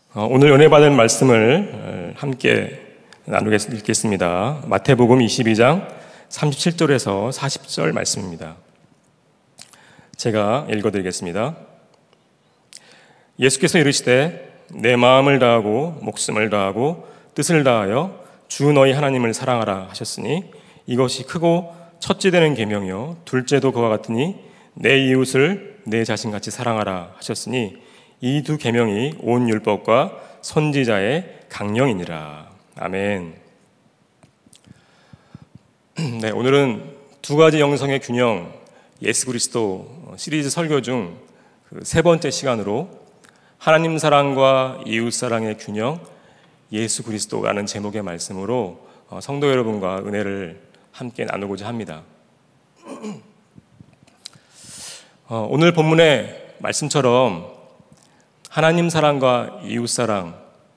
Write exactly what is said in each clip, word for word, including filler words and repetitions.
오늘 은혜 받은 말씀을 함께 나누겠습니다. 마태복음 이십이 장 삼십칠 절에서 사십 절 말씀입니다. 제가 읽어드리겠습니다. 예수께서 이르시되 내 마음을 다하고 목숨을 다하고 뜻을 다하여 주 너희 하나님을 사랑하라 하셨으니 이것이 크고 첫째 되는 계명이요 둘째도 그와 같으니 내 이웃을 내 자신같이 사랑하라 하셨으니 이 두 계명이 온 율법과 선지자의 강령이니라. 아멘. 네, 오늘은 두 가지 영성의 균형 예수 그리스도 시리즈 설교 중 세 번째 시간으로 하나님 사랑과 이웃 사랑의 균형 예수 그리스도라는 제목의 말씀으로 성도 여러분과 은혜를 함께 나누고자 합니다. 오늘 본문의 말씀처럼 하나님 사랑과 이웃 사랑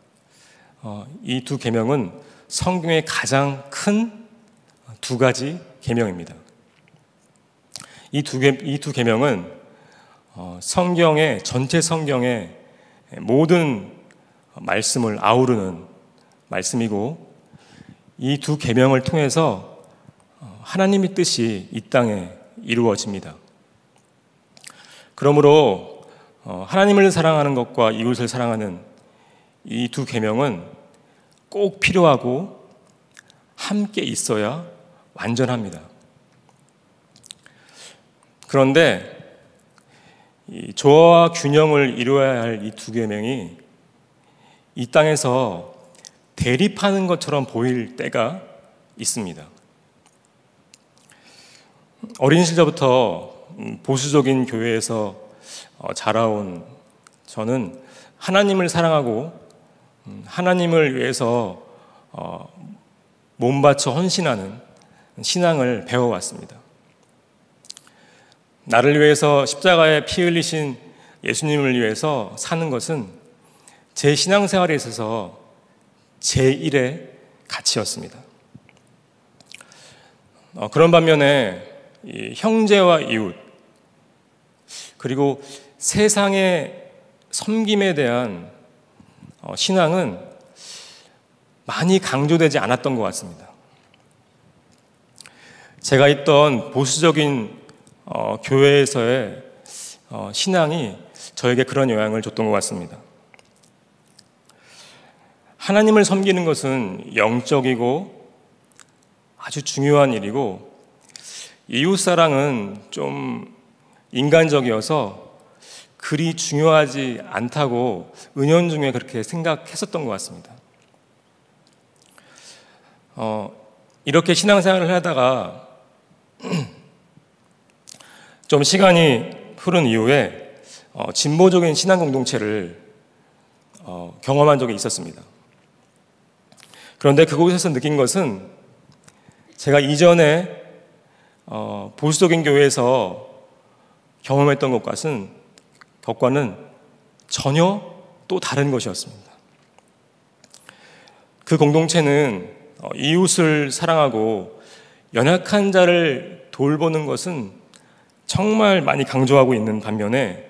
이 두 계명은 성경의 가장 큰 두 가지 계명입니다. 이 두 이 두 계명은 성경의 전체 성경의 모든 말씀을 아우르는 말씀이고 이 두 계명을 통해서 하나님의 뜻이 이 땅에 이루어집니다. 그러므로 하나님을 사랑하는 것과 이웃을 사랑하는 이 두 계명은 꼭 필요하고 함께 있어야 완전합니다. 그런데 이 조화와 균형을 이루어야 할 이 두 계명이 이 땅에서 대립하는 것처럼 보일 때가 있습니다. 어린 시절부터 보수적인 교회에서 자라온 저는 하나님을 사랑하고 하나님을 위해서 몸바쳐 헌신하는 신앙을 배워왔습니다. 나를 위해서 십자가에 피 흘리신 예수님을 위해서 사는 것은 제 신앙생활에 있어서 제일의 가치였습니다. 그런 반면에 이 형제와 이웃 그리고 세상의 섬김에 대한 신앙은 많이 강조되지 않았던 것 같습니다. 제가 있던 보수적인 어, 교회에서의 어, 신앙이 저에게 그런 영향을 줬던 것 같습니다. 하나님을 섬기는 것은 영적이고 아주 중요한 일이고 이웃사랑은 좀 인간적이어서 그리 중요하지 않다고 은연중에 그렇게 생각했었던 것 같습니다. 어, 이렇게 신앙생활을 하다가 좀 시간이 흐른 이후에 어, 진보적인 신앙 공동체를 어, 경험한 적이 있었습니다. 그런데 그곳에서 느낀 것은 제가 이전에 어, 보수적인 교회에서 경험했던 것과는 것과는 전혀 또 다른 것이었습니다. 그 공동체는 어, 이웃을 사랑하고 연약한 자를 돌보는 것은 정말 많이 강조하고 있는 반면에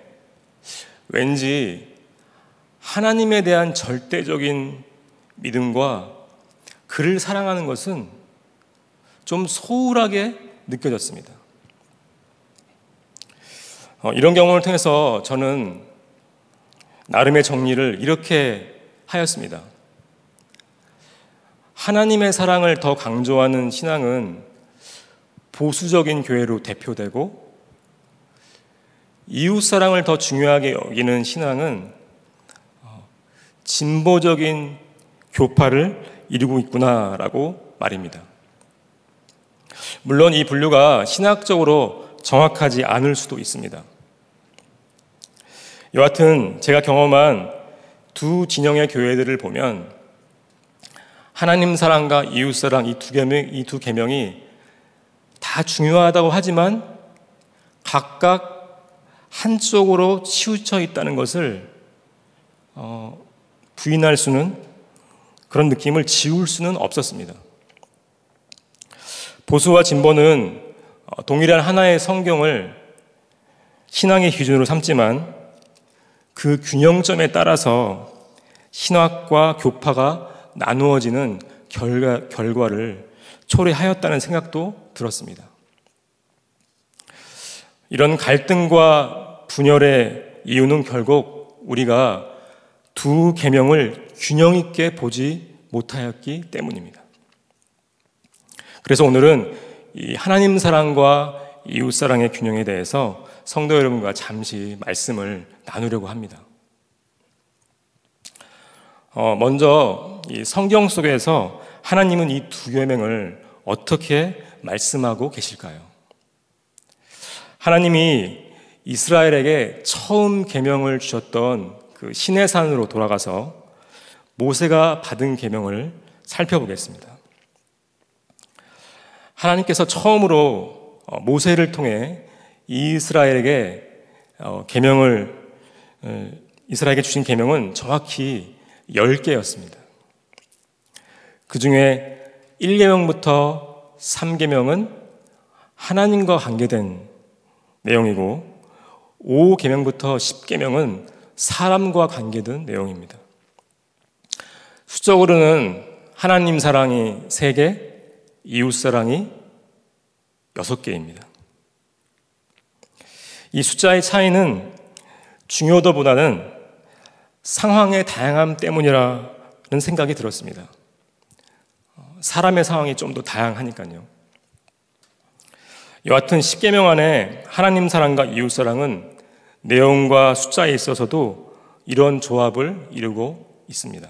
왠지 하나님에 대한 절대적인 믿음과 그를 사랑하는 것은 좀 소홀하게 느껴졌습니다. 어, 이런 경험을 통해서 저는 나름의 정리를 이렇게 하였습니다. 하나님의 사랑을 더 강조하는 신앙은 보수적인 교회로 대표되고 이웃 사랑을 더 중요하게 여기는 신앙은 진보적인 교파를 이루고 있구나라고 말입니다. 물론 이 분류가 신학적으로 정확하지 않을 수도 있습니다. 여하튼 제가 경험한 두 진영의 교회들을 보면 하나님 사랑과 이웃 사랑 이 두 계명, 이 두 계명이 다 중요하다고 하지만 각각 한쪽으로 치우쳐 있다는 것을 어, 부인할 수는 그런 느낌을 지울 수는 없었습니다. 보수와 진보는 동일한 하나의 성경을 신앙의 기준으로 삼지만 그 균형점에 따라서 신학과 교파가 나누어지는 결과, 결과를 초래하였다는 생각도 들었습니다. 이런 갈등과 분열의 이유는 결국 우리가 두 계명을 균형 있게 보지 못하였기 때문입니다. 그래서 오늘은 이 하나님 사랑과 이웃 사랑의 균형에 대해서 성도 여러분과 잠시 말씀을 나누려고 합니다. 어, 먼저 이 성경 속에서 하나님은 이 두 계명을 어떻게 말씀하고 계실까요? 하나님이 이스라엘에게 처음 계명을 주셨던 그 시내산으로 돌아가서 모세가 받은 계명을 살펴보겠습니다. 하나님께서 처음으로 모세를 통해 이스라엘에게 계명을 이스라엘에게 주신 계명은 정확히 열 개였습니다. 그 중에 일 계명부터 삼 계명은 하나님과 관계된 내용이고 오 계명부터 십 계명은 사람과 관계된 내용입니다. 수적으로는 하나님 사랑이 세 개, 이웃 사랑이 여섯 개입니다. 이 숫자의 차이는 중요도보다는 상황의 다양함 때문이라는 생각이 들었습니다. 사람의 상황이 좀 더 다양하니까요. 여하튼 십 계명 안에 하나님 사랑과 이웃 사랑은 내용과 숫자에 있어서도 이런 조합을 이루고 있습니다.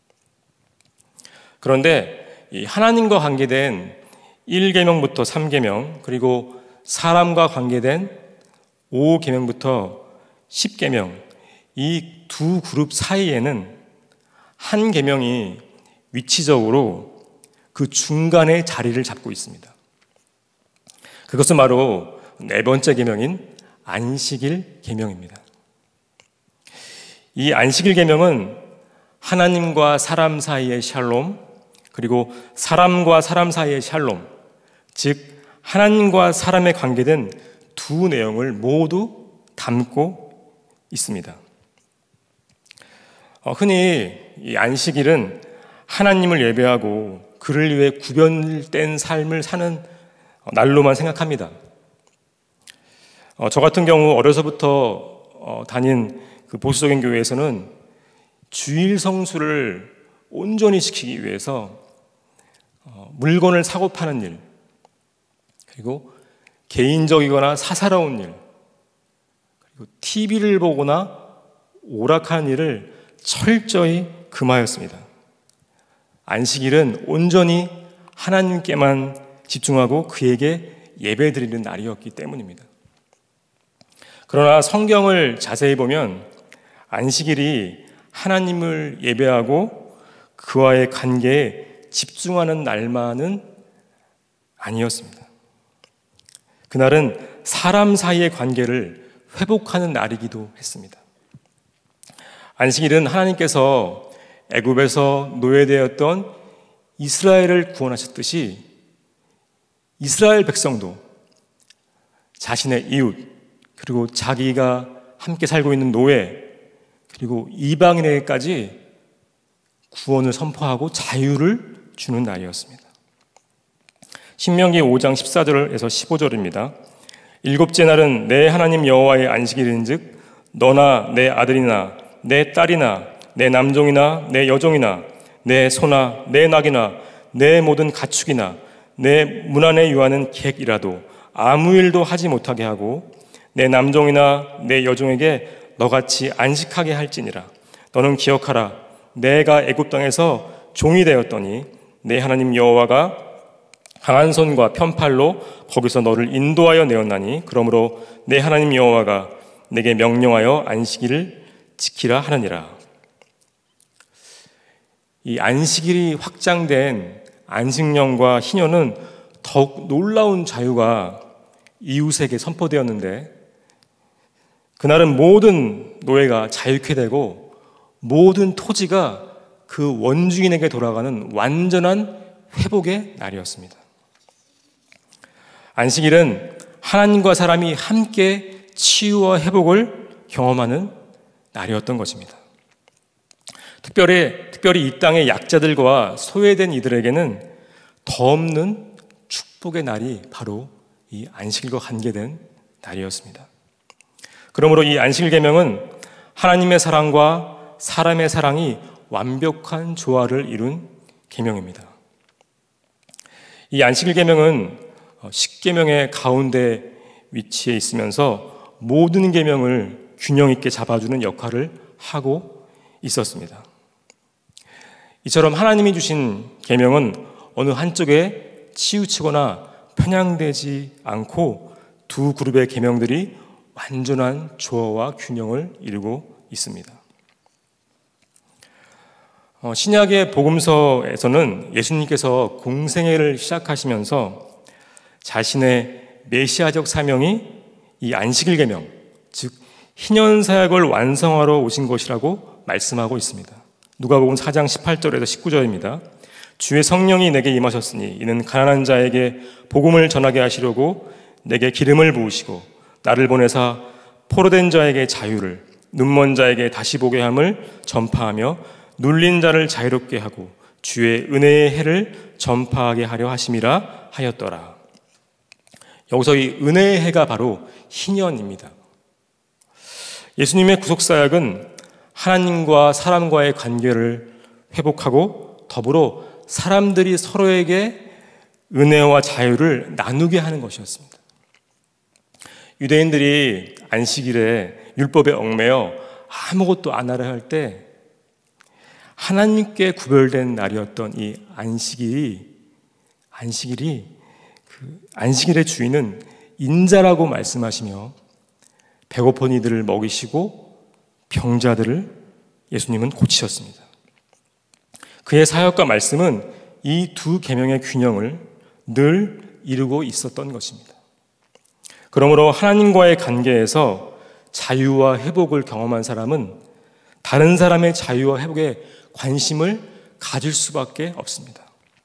그런데 이 하나님과 관계된 일 계명부터 삼 계명 그리고 사람과 관계된 오 계명부터 십 계명 이 두 그룹 사이에는 한 계명이 위치적으로 그 중간에 자리를 잡고 있습니다. 그것은 바로 네 번째 계명인 안식일 계명입니다. 이 안식일 계명은 하나님과 사람 사이의 샬롬 그리고 사람과 사람 사이의 샬롬, 즉 하나님과 사람에 관계된 두 내용을 모두 담고 있습니다. 어, 흔히 이 안식일은 하나님을 예배하고 그를 위해 구별된 삶을 사는 날로만 생각합니다. 어, 저 같은 경우 어려서부터 어, 다닌 그 보수적인 교회에서는 주일 성수를 온전히 지키기 위해서 어, 물건을 사고 파는 일, 그리고 개인적이거나 사사로운 일, 그리고 티비를 보거나 오락하는 일을 철저히 금하였습니다. 안식일은 온전히 하나님께만 집중하고 그에게 예배드리는 날이었기 때문입니다. 그러나 성경을 자세히 보면 안식일이 하나님을 예배하고 그와의 관계에 집중하는 날만은 아니었습니다. 그날은 사람 사이의 관계를 회복하는 날이기도 했습니다. 안식일은 하나님께서 애굽에서 노예되었던 이스라엘을 구원하셨듯이 이스라엘 백성도 자신의 이웃 그리고 자기가 함께 살고 있는 노예 그리고 이방인에게까지 구원을 선포하고 자유를 주는 날이었습니다. 신명기 오 장 십사 절에서 십오 절입니다. 일곱째 날은 내 하나님 여호와의 안식일인즉 너나 내 아들이나 내 딸이나 내 남종이나 내 여종이나 내 소나 내 낙이나 내 모든 가축이나 내 문 안에 유하는 객이라도 아무 일도 하지 못하게 하고 내 남종이나 내 여종에게 너같이 안식하게 할지니라. 너는 기억하라. 내가 애굽 땅에서 종이 되었더니 내 하나님 여호와가 강한 손과 편팔로 거기서 너를 인도하여 내었나니 그러므로 내 하나님 여호와가 내게 명령하여 안식일을 지키라 하느니라. 이 안식일이 확장된 안식년과 희년은 더욱 놀라운 자유가 이웃에게 선포되었는데 그날은 모든 노예가 자유케 되고 모든 토지가 그 원주인에게 돌아가는 완전한 회복의 날이었습니다. 안식일은 하나님과 사람이 함께 치유와 회복을 경험하는 날이었던 것입니다. 특별히, 특별히 이 땅의 약자들과 소외된 이들에게는 더 없는 축복의 날이 바로 이 안식일과 관계된 날이었습니다. 그러므로 이 안식일 계명은 하나님의 사랑과 사람의 사랑이 완벽한 조화를 이룬 계명입니다. 이 안식일 계명은 십계명의 가운데 위치해 있으면서 모든 계명을 균형 있게 잡아주는 역할을 하고 있었습니다. 이처럼 하나님이 주신 계명은 어느 한쪽에 치우치거나 편향되지 않고 두 그룹의 계명들이 완전한 조화와 균형을 이루고 있습니다. 어, 신약의 복음서에서는 예수님께서 공생애를 시작하시면서 자신의 메시아적 사명이 이 안식일 계명, 즉 희년사역을 완성하러 오신 것이라고 말씀하고 있습니다. 누가복음 사 장 십팔 절에서 십구 절입니다. 주의 성령이 내게 임하셨으니 이는 가난한 자에게 복음을 전하게 하시려고 내게 기름을 부으시고 나를 보내사 포로된 자에게 자유를, 눈먼 자에게 다시 보게 함을 전파하며 눌린 자를 자유롭게 하고 주의 은혜의 해를 전파하게 하려 하심이라 하였더라. 여기서 이 은혜의 해가 바로 희년입니다. 예수님의 구속사역은 하나님과 사람과의 관계를 회복하고 더불어 사람들이 서로에게 은혜와 자유를 나누게 하는 것이었습니다. 유대인들이 안식일에 율법에 얽매여 아무것도 안 하려 할 때 하나님께 구별된 날이었던 이 안식일이 안식일이 그 안식일의 주인은 인자라고 말씀하시며 배고픈 이들을 먹이시고 병자들을 예수님은 고치셨습니다. 그의 사역과 말씀은 이 두 계명의 균형을 늘 이루고 있었던 것입니다. 그러므로 하나님과의 관계에서 자유와 회복을 경험한 사람은 다른 사람의 자유와 회복에 관심을 가질 수밖에 없습니다.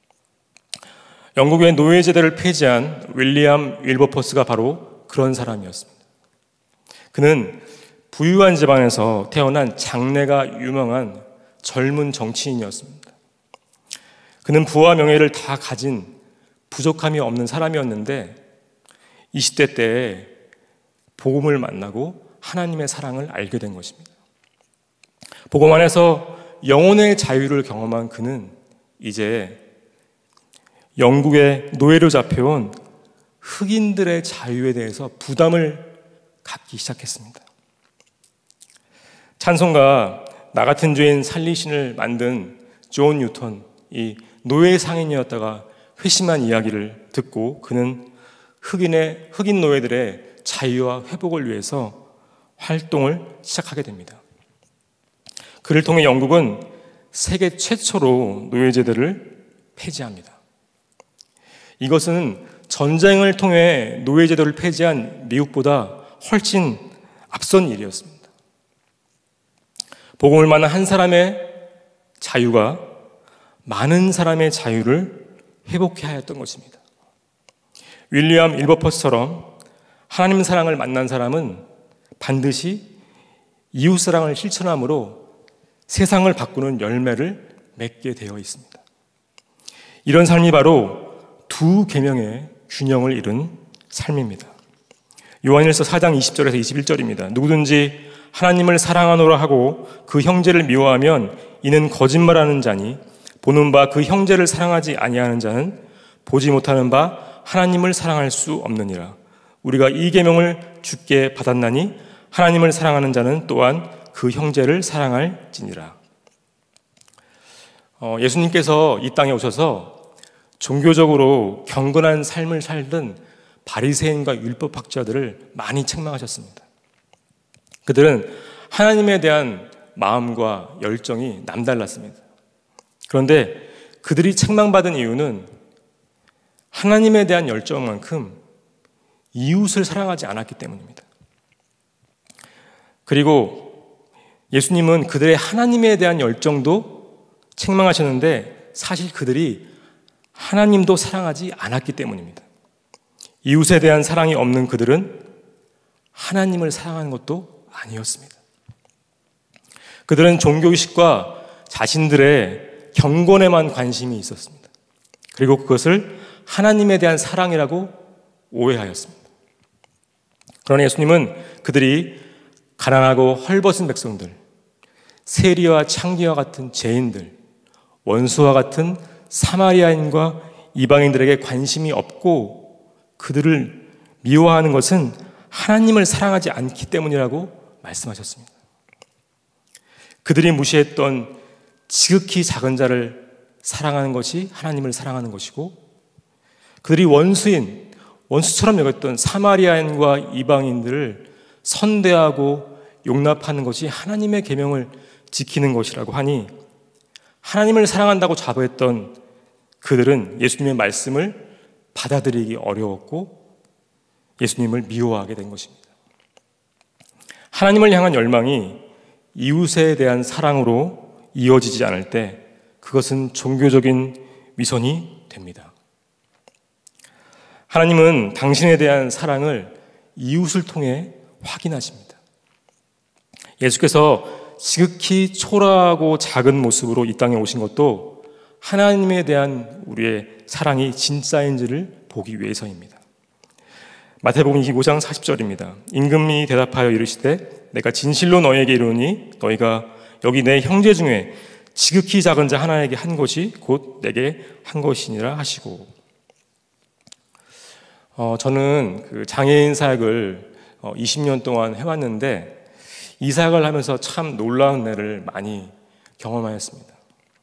영국의 노예제도를 폐지한 윌리엄 윌버포스가 바로 그런 사람이었습니다. 그는 부유한 집안에서 태어난 장래가 유명한 젊은 정치인이었습니다. 그는 부와 명예를 다 가진 부족함이 없는 사람이었는데 이십 대 때에 복음을 만나고 하나님의 사랑을 알게 된 것입니다. 복음 안에서 영혼의 자유를 경험한 그는 이제 영국의 노예로 잡혀온 흑인들의 자유에 대해서 부담을 갖기 시작했습니다. 찬송가 나 같은 죄인 살리신을 만든 존 뉴턴, 이 노예 상인이었다가 회심한 이야기를 듣고 그는 흑인의, 흑인 노예들의 자유와 회복을 위해서 활동을 시작하게 됩니다. 그를 통해 영국은 세계 최초로 노예제도를 폐지합니다. 이것은 전쟁을 통해 노예제도를 폐지한 미국보다 훨씬 앞선 일이었습니다. 복음을 만난 한 사람의 자유가 많은 사람의 자유를 회복해 하였던 것입니다. 윌리엄 윌버포스처럼 하나님 사랑을 만난 사람은 반드시 이웃사랑을 실천함으로 세상을 바꾸는 열매를 맺게 되어 있습니다. 이런 삶이 바로 두 계명의 균형을 이룬 삶입니다. 요한일서 사 장 이십 절에서 이십일 절입니다. 누구든지 하나님을 사랑하노라 하고 그 형제를 미워하면 이는 거짓말하는 자니 보는 바 그 형제를 사랑하지 아니하는 자는 보지 못하는 바 하나님을 사랑할 수 없느니라. 우리가 이 계명을 주께 받았나니 하나님을 사랑하는 자는 또한 그 형제를 사랑할지니라. 어, 예수님께서 이 땅에 오셔서 종교적으로 경건한 삶을 살던 바리새인과 율법학자들을 많이 책망하셨습니다. 그들은 하나님에 대한 마음과 열정이 남달랐습니다. 그런데 그들이 책망받은 이유는 하나님에 대한 열정만큼 이웃을 사랑하지 않았기 때문입니다. 그리고 예수님은 그들의 하나님에 대한 열정도 책망하셨는데 사실 그들이 하나님도 사랑하지 않았기 때문입니다. 이웃에 대한 사랑이 없는 그들은 하나님을 사랑하는 것도 아니었습니다. 그들은 종교의식과 자신들의 경건에만 관심이 있었습니다. 그리고 그것을 하나님에 대한 사랑이라고 오해하였습니다. 그러나 예수님은 그들이 가난하고 헐벗은 백성들, 세리와 창기와 같은 죄인들, 원수와 같은 사마리아인과 이방인들에게 관심이 없고 그들을 미워하는 것은 하나님을 사랑하지 않기 때문이라고 말씀하셨습니다. 그들이 무시했던 지극히 작은 자를 사랑하는 것이 하나님을 사랑하는 것이고, 그들이 원수인, 원수처럼 여겼던 사마리아인과 이방인들을 선대하고 용납하는 것이 하나님의 계명을 지키는 것이라고 하니, 하나님을 사랑한다고 자부했던 그들은 예수님의 말씀을 받아들이기 어려웠고 예수님을 미워하게 된 것입니다. 하나님을 향한 열망이 이웃에 대한 사랑으로 이어지지 않을 때 그것은 종교적인 위선이 됩니다. 하나님은 당신에 대한 사랑을 이웃을 통해 확인하십니다. 예수께서 지극히 초라하고 작은 모습으로 이 땅에 오신 것도 하나님에 대한 우리의 사랑이 진짜인지를 보기 위해서입니다. 마태복음 이십오 장 사십 절입니다. 임금이 대답하여 이르시되 내가 진실로 너희에게 이르노니 너희가 여기 내 형제 중에 지극히 작은 자 하나에게 한 것이 곧 내게 한 것이니라 하시고, 어, 저는 그 장애인 사역을 어, 이십 년 동안 해왔는데 이 사역을 하면서 참 놀라운 일을 많이 경험하였습니다.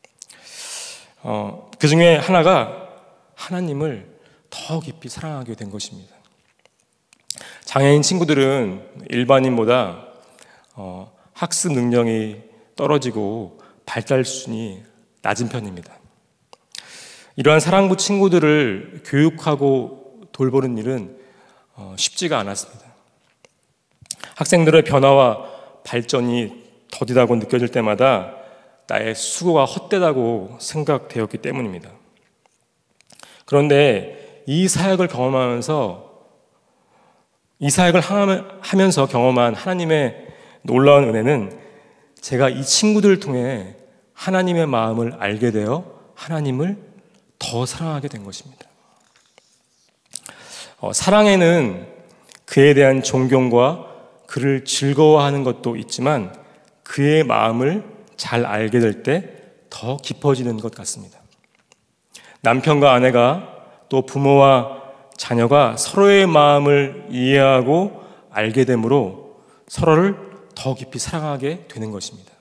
어, 그 중에 하나가 하나님을 더 깊이 사랑하게 된 것입니다. 장애인 친구들은 일반인보다 어, 학습 능력이 떨어지고 발달 수준이 낮은 편입니다. 이러한 사랑부 친구들을 교육하고 돌보는 일은 어, 쉽지가 않았습니다. 학생들의 변화와 발전이 더디다고 느껴질 때마다 나의 수고가 헛되다고 생각되었기 때문입니다. 그런데 이 사역을 경험하면서 이 사역을 하면서 경험한 하나님의 놀라운 은혜는 제가 이 친구들을 통해 하나님의 마음을 알게 되어 하나님을 더 사랑하게 된 것입니다. 어, 사랑에는 그에 대한 존경과 그를 즐거워하는 것도 있지만 그의 마음을 잘 알게 될 때 더 깊어지는 것 같습니다. 남편과 아내가 또 부모와 자녀가 서로의 마음을 이해하고 알게 되므로 서로를 더 깊이 사랑하게 되는 것입니다.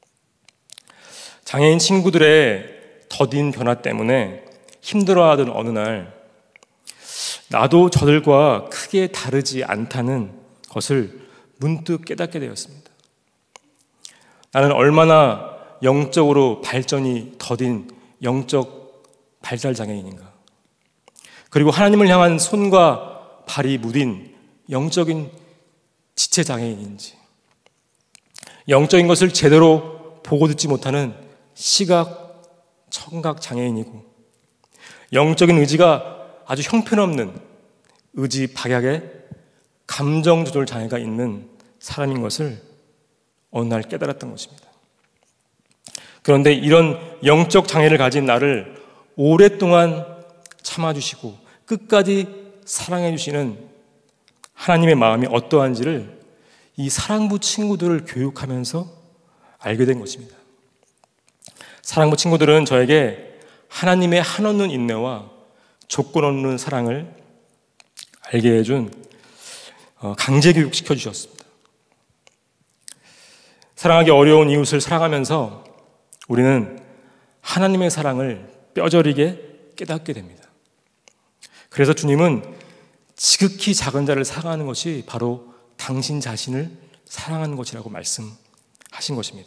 장애인 친구들의 더딘 변화 때문에 힘들어하던 어느 날 나도 저들과 크게 다르지 않다는 것을 문득 깨닫게 되었습니다. 나는 얼마나 영적으로 발전이 더딘 영적 발달 장애인인가. 그리고 하나님을 향한 손과 발이 무딘 영적인 지체 장애인인지, 영적인 것을 제대로 보고 듣지 못하는 시각, 청각 장애인이고, 영적인 의지가 아주 형편없는 의지 박약의 감정 조절 장애가 있는 사람인 것을 어느 날 깨달았던 것입니다. 그런데 이런 영적 장애를 가진 나를 오랫동안 참아주시고 끝까지 사랑해 주시는 하나님의 마음이 어떠한지를 이 사랑부 친구들을 교육하면서 알게 된 것입니다. 사랑부 친구들은 저에게 하나님의 한없는 인내와 조건 없는 사랑을 알게 해준 강제 교육시켜 주셨습니다. 사랑하기 어려운 이웃을 사랑하면서 우리는 하나님의 사랑을 뼈저리게 깨닫게 됩니다. 그래서 주님은 지극히 작은 자를 사랑하는 것이 바로 당신 자신을 사랑하는 것이라고 말씀하신 것입니다.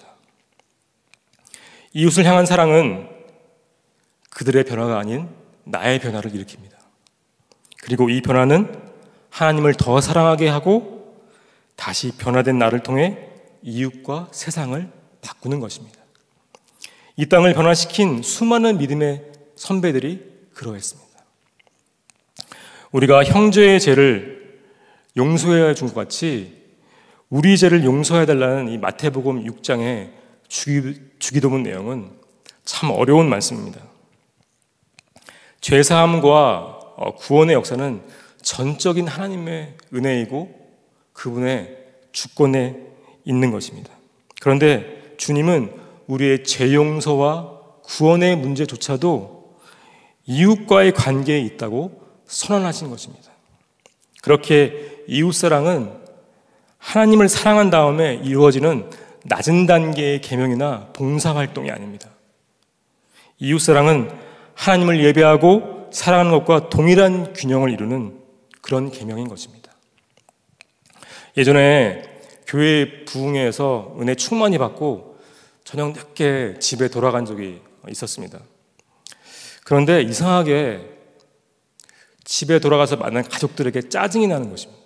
이웃을 향한 사랑은 그들의 변화가 아닌 나의 변화를 일으킵니다. 그리고 이 변화는 하나님을 더 사랑하게 하고 다시 변화된 나를 통해 이웃과 세상을 바꾸는 것입니다. 이 땅을 변화시킨 수많은 믿음의 선배들이 그러했습니다. 우리가 형제의 죄를 용서해야 준 것 같이 우리 죄를 용서해달라는 이 마태복음 육 장의 주기도문 내용은 참 어려운 말씀입니다. 죄사함과 구원의 역사는 전적인 하나님의 은혜이고 그분의 주권에 있는 것입니다. 그런데 주님은 우리의 죄 용서와 구원의 문제조차도 이웃과의 관계에 있다고 선언하신 것입니다. 그렇게 이웃사랑은 하나님을 사랑한 다음에 이루어지는 낮은 단계의 계명이나 봉사활동이 아닙니다. 이웃사랑은 하나님을 예배하고 사랑하는 것과 동일한 균형을 이루는 그런 계명인 것입니다. 예전에 교회 부흥회에서 은혜 충만히 받고 저녁 늦게 집에 돌아간 적이 있었습니다. 그런데 이상하게 집에 돌아가서 만난 가족들에게 짜증이 나는 것입니다.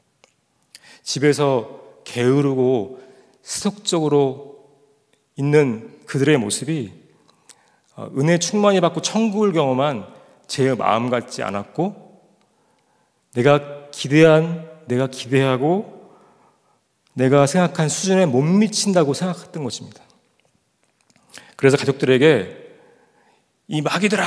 집에서 게으르고 세속적으로 있는 그들의 모습이 은혜 충만히 받고 천국을 경험한 제 마음 같지 않았고, 내가 기대한, 내가 기대하고 내가 생각한 수준에 못 미친다고 생각했던 것입니다. 그래서 가족들에게 이 마귀들아,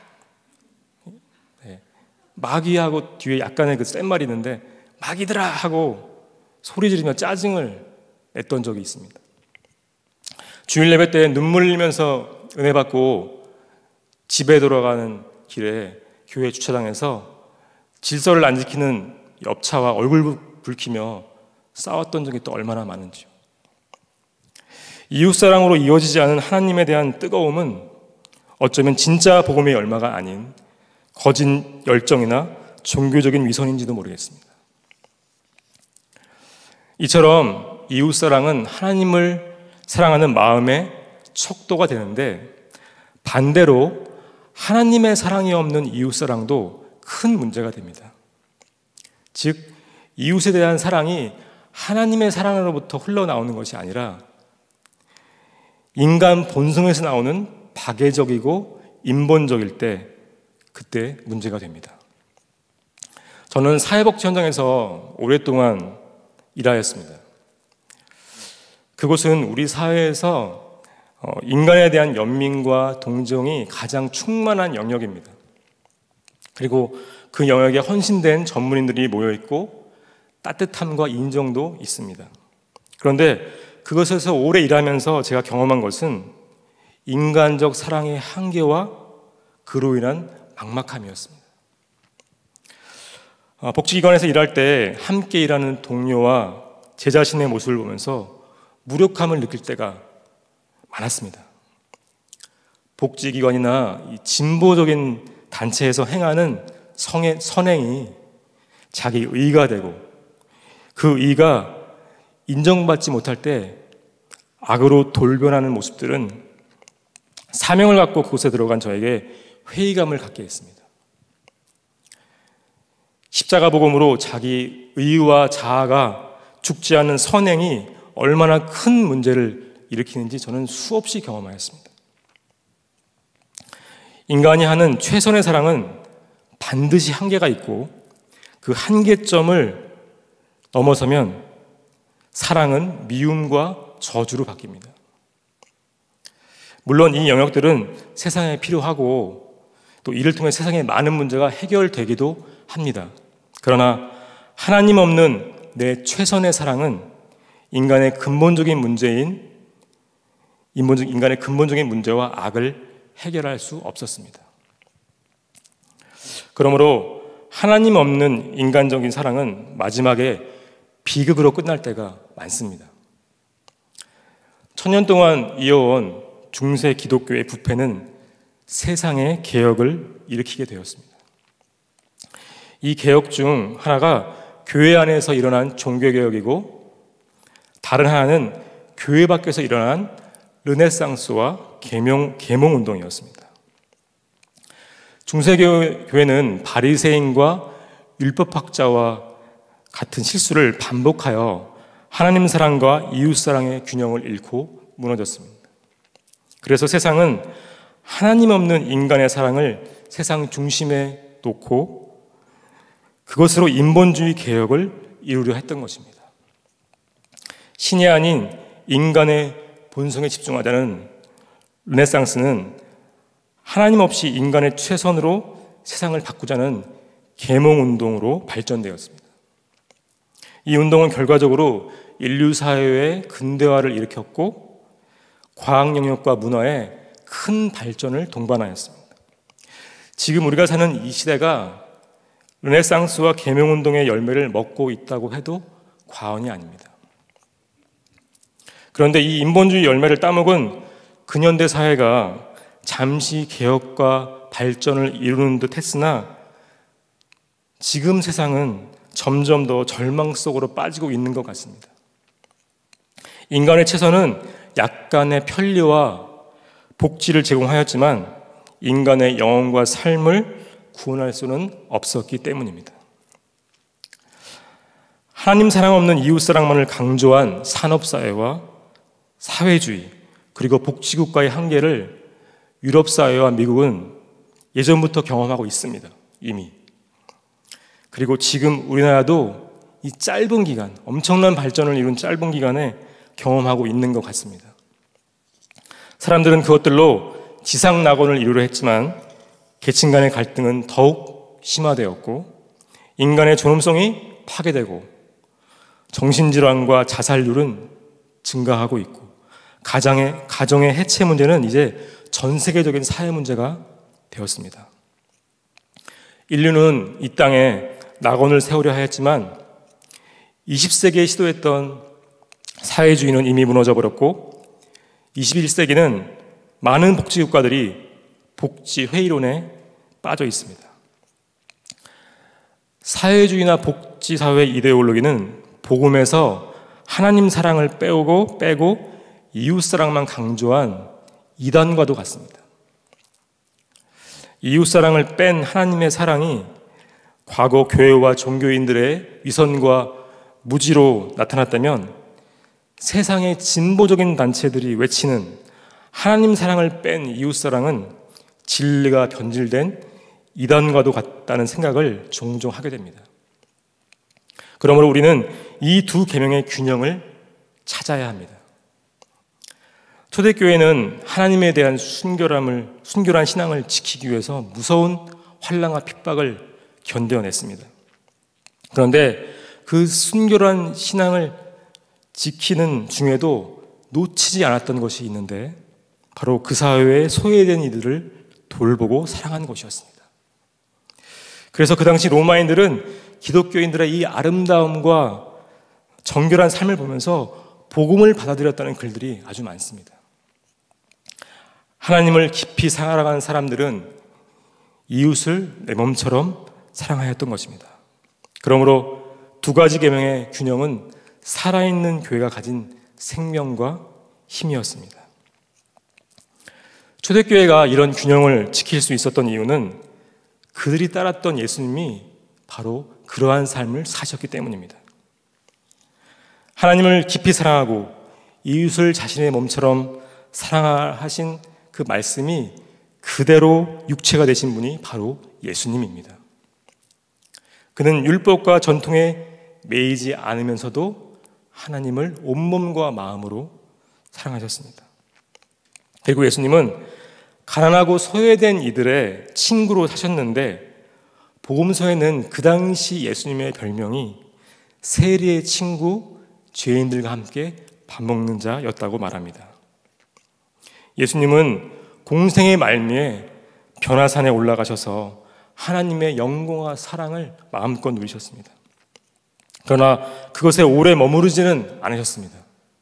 네, 마귀하고 뒤에 약간의 그 센 말이 있는데 마귀들아 하고 소리 지르며 짜증을 냈던 적이 있습니다. 주일 예배 때 눈물 흘리면서 은혜 받고 집에 돌아가는 길에 교회 주차장에서 질서를 안 지키는 옆차와 얼굴 붉히며 싸웠던 적이 또 얼마나 많은지요. 이웃사랑으로 이어지지 않은 하나님에 대한 뜨거움은 어쩌면 진짜 복음의 열마가 아닌 거짓 열정이나 종교적인 위선인지도 모르겠습니다. 이처럼 이웃사랑은 하나님을 사랑하는 마음의 척도가 되는데, 반대로 하나님의 사랑이 없는 이웃사랑도 큰 문제가 됩니다. 즉, 이웃에 대한 사랑이 하나님의 사랑으로부터 흘러나오는 것이 아니라 인간 본성에서 나오는 박애적이고 인본적일 때, 그때 문제가 됩니다. 저는 사회복지 현장에서 오랫동안 일하였습니다. 그곳은 우리 사회에서 인간에 대한 연민과 동정이 가장 충만한 영역입니다. 그리고 그 영역에 헌신된 전문인들이 모여있고 따뜻함과 인정도 있습니다. 그런데 그것에서 오래 일하면서 제가 경험한 것은 인간적 사랑의 한계와 그로 인한 막막함이었습니다. 복지기관에서 일할 때 함께 일하는 동료와 제 자신의 모습을 보면서 무력함을 느낄 때가 많았습니다. 복지기관이나 이 진보적인 단체에서 행하는 성의, 선행이 자기 의가 되고 그 의가 인정받지 못할 때 악으로 돌변하는 모습들은 사명을 갖고 그곳에 들어간 저에게 회의감을 갖게 했습니다. 십자가 복음으로 자기 의와 자아가 죽지 않는 선행이 얼마나 큰 문제를 일으키는지 저는 수없이 경험하였습니다. 인간이 하는 최선의 사랑은 반드시 한계가 있고 그 한계점을 넘어서면 사랑은 미움과 저주로 바뀝니다. 물론 이 영역들은 세상에 필요하고 또 이를 통해 세상의 많은 문제가 해결되기도 합니다. 그러나 하나님 없는 내 최선의 사랑은 인간의 근본적인 문제인 인간의 근본적인 문제와 악을 해결할 수 없었습니다. 그러므로 하나님 없는 인간적인 사랑은 마지막에 비극으로 끝날 때가 많습니다. 천년 동안 이어온 중세 기독교의 부패는 세상의 개혁을 일으키게 되었습니다. 이 개혁 중 하나가 교회 안에서 일어난 종교개혁이고 다른 하나는 교회 밖에서 일어난 르네상스와 계명, 계몽운동이었습니다. 중세교회는 바리새인과 율법학자와 같은 실수를 반복하여 하나님 사랑과 이웃 사랑의 균형을 잃고 무너졌습니다. 그래서 세상은 하나님 없는 인간의 사랑을 세상 중심에 놓고 그것으로 인본주의 개혁을 이루려 했던 것입니다. 신이 아닌 인간의 본성에 집중하자는 르네상스는 하나님 없이 인간의 최선으로 세상을 바꾸자는 계몽운동으로 발전되었습니다. 이 운동은 결과적으로 인류 사회의 근대화를 일으켰고 과학 영역과 문화에 큰 발전을 동반하였습니다. 지금 우리가 사는 이 시대가 르네상스와 계몽운동의 열매를 먹고 있다고 해도 과언이 아닙니다. 그런데 이 인본주의 열매를 따먹은 근현대 사회가 잠시 개혁과 발전을 이루는 듯 했으나 지금 세상은 점점 더 절망 속으로 빠지고 있는 것 같습니다. 인간의 최선은 약간의 편리와 복지를 제공하였지만 인간의 영혼과 삶을 구원할 수는 없었기 때문입니다. 하나님 사랑 없는 이웃사랑만을 강조한 산업사회와 사회주의 그리고 복지국가의 한계를 유럽 사회와 미국은 예전부터 경험하고 있습니다. 이미. 그리고 지금 우리나라도 이 짧은 기간, 엄청난 발전을 이룬 짧은 기간에 경험하고 있는 것 같습니다. 사람들은 그것들로 지상 낙원을 이루려 했지만 계층 간의 갈등은 더욱 심화되었고 인간의 존엄성이 파괴되고 정신질환과 자살률은 증가하고 있고 가정의, 가정의 해체 문제는 이제 전 세계적인 사회 문제가 되었습니다. 인류는 이 땅에 낙원을 세우려 하였지만 이십 세기에 시도했던 사회주의는 이미 무너져버렸고 이십일 세기는 많은 복지국가들이 복지회의론에 빠져 있습니다. 사회주의나 복지사회 이데올로기는 복음에서 하나님 사랑을 빼오고 빼고 이웃사랑만 강조한 이단과도 같습니다. 이웃사랑을 뺀 하나님의 사랑이 과거 교회와 종교인들의 위선과 무지로 나타났다면 세상의 진보적인 단체들이 외치는 하나님 사랑을 뺀 이웃사랑은 진리가 변질된 이단과도 같다는 생각을 종종 하게 됩니다. 그러므로 우리는 이 두 계명의 균형을 찾아야 합니다. 초대교회는 하나님에 대한 순결함을, 순결한 신앙을 지키기 위해서 무서운 환난과 핍박을 견뎌냈습니다. 그런데 그 순결한 신앙을 지키는 중에도 놓치지 않았던 것이 있는데 바로 그 사회에 소외된 이들을 돌보고 사랑한 것이었습니다. 그래서 그 당시 로마인들은 기독교인들의 이 아름다움과 정결한 삶을 보면서 복음을 받아들였다는 글들이 아주 많습니다. 하나님을 깊이 사랑하는 사람들은 이웃을 내 몸처럼 사랑하였던 것입니다. 그러므로 두 가지 계명의 균형은 살아있는 교회가 가진 생명과 힘이었습니다. 초대교회가 이런 균형을 지킬 수 있었던 이유는 그들이 따랐던 예수님이 바로 그러한 삶을 사셨기 때문입니다. 하나님을 깊이 사랑하고 이웃을 자신의 몸처럼 사랑하신 그 말씀이 그대로 육체가 되신 분이 바로 예수님입니다. 그는 율법과 전통에 매이지 않으면서도 하나님을 온몸과 마음으로 사랑하셨습니다. 그리고 예수님은 가난하고 소외된 이들의 친구로 사셨는데 복음서에는 그 당시 예수님의 별명이 세리의 친구, 죄인들과 함께 밥 먹는 자였다고 말합니다. 예수님은 공생의 말미에 변화산에 올라가셔서 하나님의 영광과 사랑을 마음껏 누리셨습니다. 그러나 그것에 오래 머무르지는 않으셨습니다.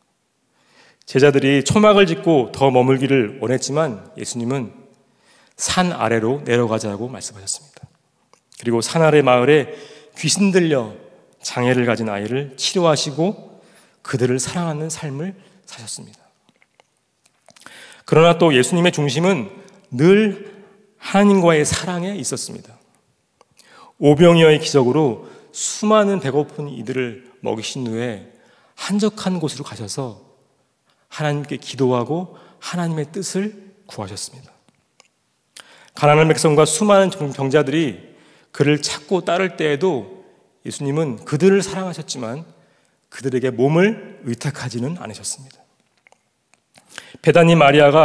제자들이 초막을 짓고 더 머물기를 원했지만 예수님은 산 아래로 내려가자고 말씀하셨습니다. 그리고 산 아래 마을에 귀신 들려 장애를 가진 아이를 치료하시고 그들을 사랑하는 삶을 사셨습니다. 그러나 또 예수님의 중심은 늘 하나님과의 사랑에 있었습니다. 오병이어의 기적으로 수많은 배고픈 이들을 먹이신 후에 한적한 곳으로 가셔서 하나님께 기도하고 하나님의 뜻을 구하셨습니다. 가난한 백성과 수많은 병자들이 그를 찾고 따를 때에도 예수님은 그들을 사랑하셨지만 그들에게 몸을 의탁하지는 않으셨습니다. 베다니 마리아가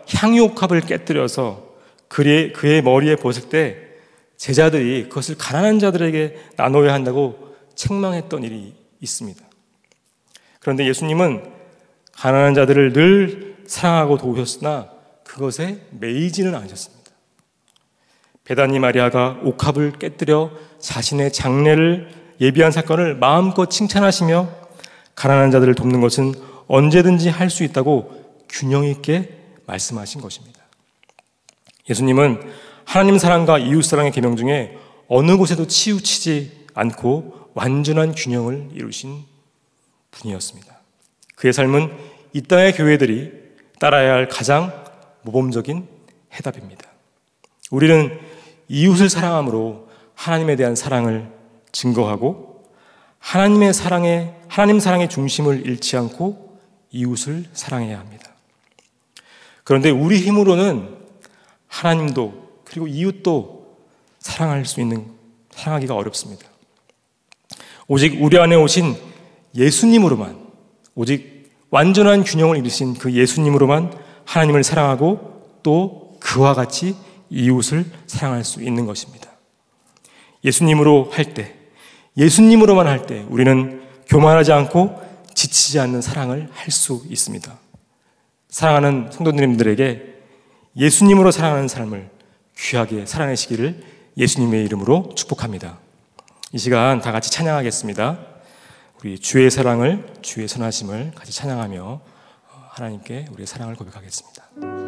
향유옥합을 깨뜨려서 그의, 그의 머리에 벗을 때 제자들이 그것을 가난한 자들에게 나눠야 한다고 책망했던 일이 있습니다. 그런데 예수님은 가난한 자들을 늘 사랑하고 도우셨으나 그것에 매이지는 않으셨습니다. 베다니 마리아가 옥합을 깨뜨려 자신의 장례를 예비한 사건을 마음껏 칭찬하시며 가난한 자들을 돕는 것은 언제든지 할 수 있다고 균형 있게 말씀하신 것입니다. 예수님은 하나님 사랑과 이웃 사랑의 계명 중에 어느 곳에도 치우치지 않고 완전한 균형을 이루신 분이었습니다. 그의 삶은 이 땅의 교회들이 따라야 할 가장 모범적인 해답입니다. 우리는 이웃을 사랑함으로 하나님에 대한 사랑을 증거하고 하나님의 사랑에, 하나님 사랑의 중심을 잃지 않고 이웃을 사랑해야 합니다. 그런데 우리 힘으로는 하나님도 그리고 이웃도 사랑할 수 있는, 사랑하기가 어렵습니다. 오직 우리 안에 오신 예수님으로만, 오직 완전한 균형을 이루신 그 예수님으로만 하나님을 사랑하고 또 그와 같이 이웃을 사랑할 수 있는 것입니다. 예수님으로 할 때, 예수님으로만 할 때 우리는 교만하지 않고 지치지 않는 사랑을 할 수 있습니다. 사랑하는 성도님들에게 예수님으로 사랑하는 삶을 귀하게 살아내시기를 예수님의 이름으로 축복합니다. 이 시간 다 같이 찬양하겠습니다. 우리 주의 사랑을, 주의 선하심을 같이 찬양하며 하나님께 우리의 사랑을 고백하겠습니다.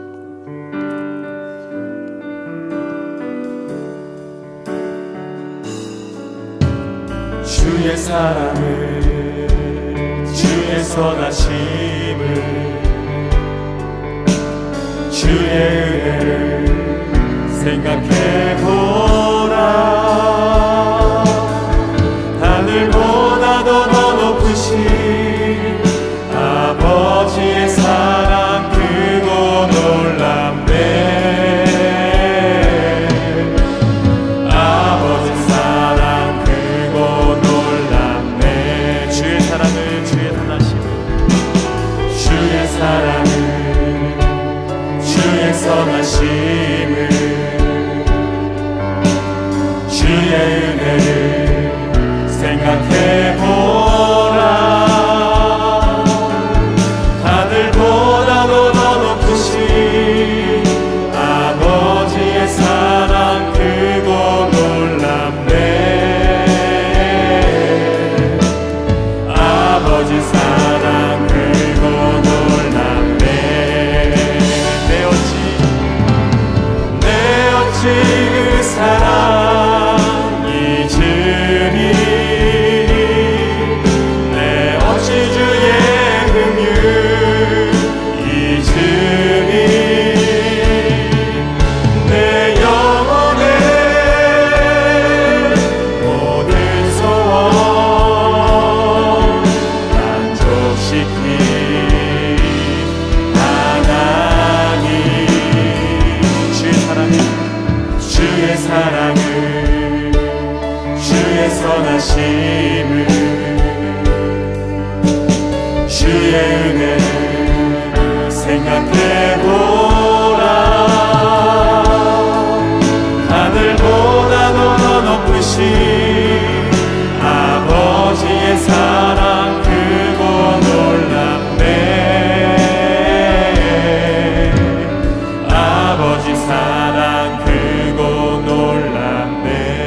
주의 사랑을, 주의 선하심을, 주의 은혜를 생각해보라. 하늘보다도 더 높으신 아버지의 사랑 크고 놀랍네. 아버지 사랑 크고 놀랍네. 주의 사랑을, 주의 선하심을, 주의 사랑을, 주의 선하심을, 주의 은혜를 생각해보라. 하늘보다도 더 높으신 아버지의 사랑 크고 놀랍네. 아버지 사랑 크고 놀랍네. 내 어찌 내 어찌 그 사랑 잊으리. 내 어찌 주의 긍휼 잊으리. 내 영혼의 모든 소원 만족시킨 하나님. 주의 사랑을, 주의 사랑을, 주의 선하심을, 주의 은혜를 생각해보라. 하늘보다도 더 높으신 아버지의 사랑 크고 놀랍네. 아버지 사랑 크고 놀랍네.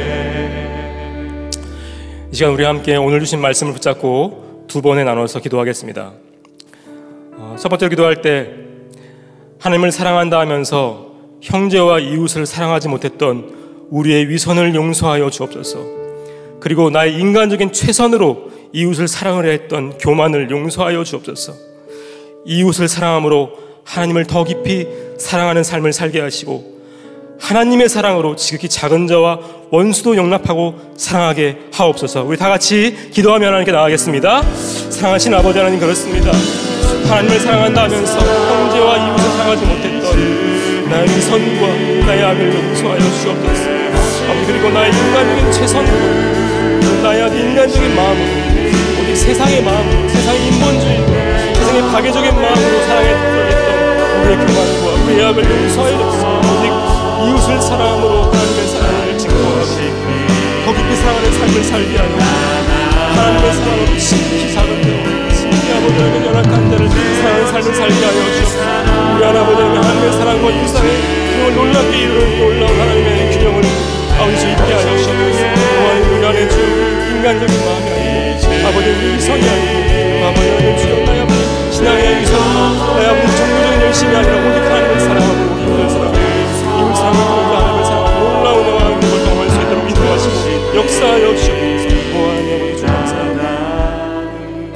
이 시간 우리 함께 오늘 주신 말씀을 붙잡고 두 번에 나눠서 기도하겠습니다. 어, 첫 번째로 기도할 때 하나님을 사랑한다 하면서 형제와 이웃을 사랑하지 못했던 우리의 위선을 용서하여 주옵소서. 그리고 나의 인간적인 최선으로 이웃을 사랑을 했던 교만을 용서하여 주옵소서. 이웃을 사랑함으로 하나님을 더 깊이 사랑하는 삶을 살게 하시고 하나님의 사랑으로 지극히 작은 자와 원수도 용납하고 사랑하게 하옵소서. 우리 다 같이 기도하며 하나님께 나아가겠습니다. 사랑하신 아버지 하나님, 그렇습니다. 하나님을 사랑한다 하면서 형제와 이웃을 사랑하지 못했던 나의 위선과 나의 악을 용서하여 주옵소서. 아버지, 그리고 나의 인간적인 최선으로, 나의 인간적인 마음으로, 오직 세상의 마음으로, 세상의 인본주의로, 세상의 파괴적인 마음으로 사랑했던 우리의 교만과 우리의 죄악을 용서하여 주옵소서. 오직 이웃을 사랑함으로 하나님의 사랑을 증거하고 더 깊이 사랑하는 삶을 살게 하여 하나님의 사랑으로 지극히 작은 데 지극히 아버지 하나님의 연약한 자를 사랑하는 삶을 살게 하여 주옵소서. 우리 하나님 하나님의 사랑과 유사의 그 놀랍게 이루는 놀라운 하나님의 균형을 아버지 있게 하여 주옵소서. 우리 안에 주 인간적인 마음이 아니고 아버지 위선이 아니고 아버지 하나님 주여 나의 아버지 신앙의 위선 나의 아버지 정교적인 열심이 아니라 오직 하나님을 사랑하고 이웃을 사랑하고 이웃 사랑을 통해 하나님을 사랑하고 놀라운 은혜와 행복을 경험할 수 있도록 인도하시고 역사하여 주옵소서. 하나님 아버지 주 감사합니다.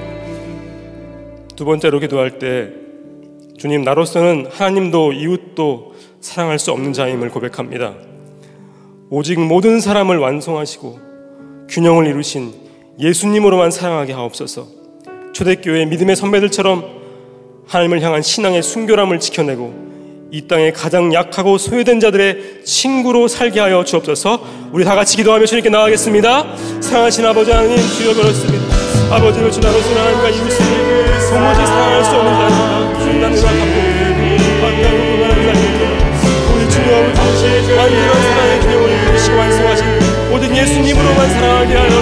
두 번째로 기도할 때 주님, 나로서는 하나님도 이웃도 사랑할 수 없는 자임을 고백합니다. 오직 모든 사람을 완성하시고 균형을 이루신 예수님으로만 사랑하게 하옵소서. 초대교회 믿음의 선배들처럼 하나님을 향한 신앙의 순결함을 지켜내고 이 땅에 가장 약하고 소외된 자들의 친구로 살게 하여 주옵소서. 우리 다 같이 기도하며 주님께 나아가겠습니다. 사랑하신 아버지 하나님, 주여 그렇습니다. 아버지 그렇지 나로서는 하나님과 이웃을 도무지 사랑할 수 없는 자입니다. 주님 나는 갚고 반가운 고난을 살립니다. 우리 주님 아버지 완전한 사랑의 균형을 이루시고 완성하신 모든 예수님으로만 사랑하게 하여